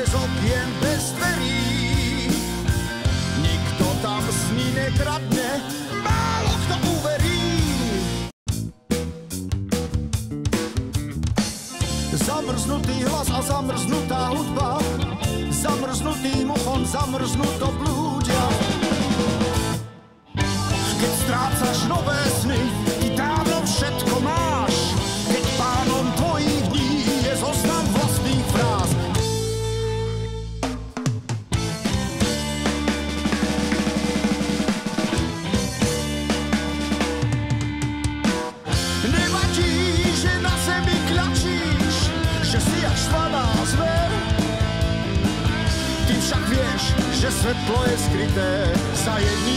bez okien, bez dverí. Nikto tam sní nekradne, málo kto uverí. Zamrznutý hlas a zamrznutá hudba, zamrznutým uchom zamrznuto blúdia. Keď strácaš nové sny, ty dávno všetko máš. Keď pánom tvojich dní je zoznam vlastných fráz. Nevadí, že na zemi kľačíš, že si jak štvaná zver. Ty však vieš, že svetlo je skryté za jedným